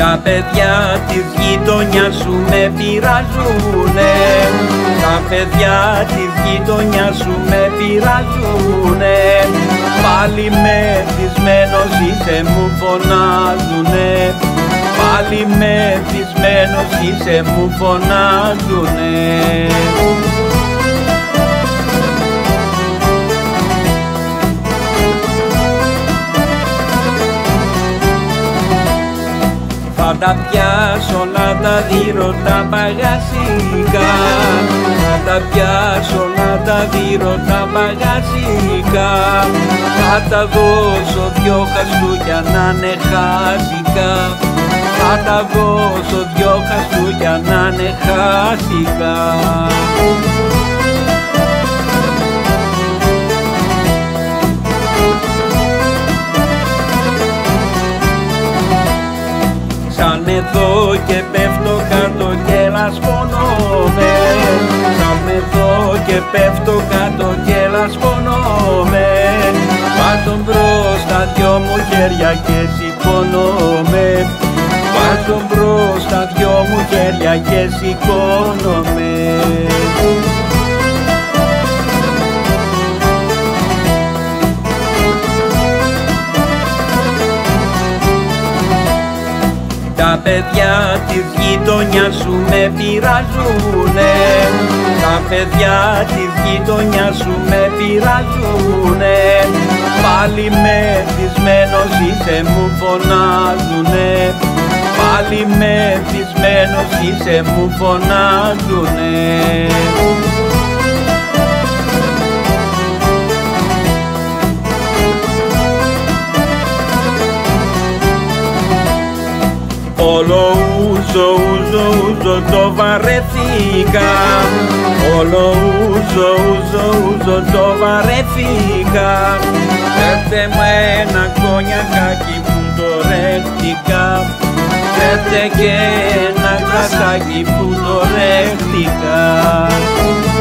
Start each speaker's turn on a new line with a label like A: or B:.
A: Τα παιδιά της γειτονιάς σου με πειράζουνε, τα παιδιά της γειτονιάς σου με πειράζουνε, πάλι μεθυσμένος είσαι μου φωνάζουνε, πάλι μεθυσμένος είσαι μου φωνάζουνε. Θα τα πιάσω όλα τα δίρωτα παγασικά, θα τα πιάσω όλα τα δίρωτα παγασικά, θα τα δώσω δυο χαστούκια να είναι χάσικα, θα τα δώσω δυο χαστούκια να είναι χάσικα. Σαν εδώ και πέφτω κάτω και λασπώνομαι, σαν εδώ και πέφτω κάτω και λασπώνομαι, βάζω μπροστά δυο μου χέρια και σηκώνομαι, βάζω μπροστά δυο μου χέρια και σηκώνομαι. Τα παιδιά της γειτονιάς σου με πειράζουνε, τα παιδιά της γειτονιάς σου με πειράζουνε, πάλι μεθυσμένος είσαι μου φωνάζουνε, πάλι μεθυσμένος είσαι μου φωνάζουνε. Όλο ούζο το βαρέθηκα, όλο ούζο το βαρέθηκα, φέρτε μου ένα κονιακάκι που το ρέχτηκα, φέρτε και ένα κρασάκι που το ρέχτηκα.